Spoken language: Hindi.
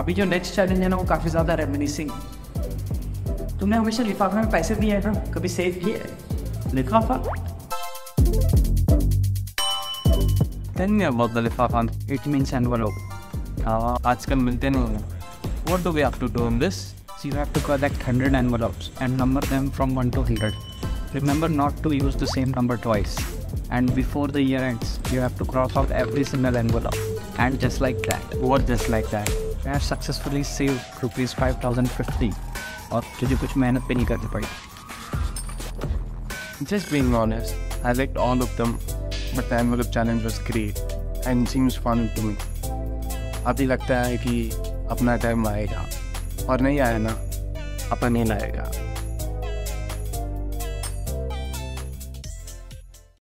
अभी जो नेक्स्ट चैलेंज है ना वो काफ़ी ज़्यादा रेमिनिसिंग। तुमने हमेशा लिफाफे में पैसे दिए हैं ना, कभी सेव किए है लिफाफा? Tell me about the lifafa. It means envelope. आजकल मिलते नहीं हैं. What do we have to do in this? So you have to collect 100 envelopes and number them from 1 to 100. Remember not to use the same number twice. And before the year ends, you have to cross out every single envelope. And just like that, What just like that? I have successfully saved rupees 5050 और तुझे कुछ मेहनत भी नहीं करनी पड़ी। Just being honest, I liked all of them, but the envelope challenge was great and seems fun to me. अभी लगता है कि अपना टाइम आएगा और नहीं आया ना, अपन नहीं लाएगा।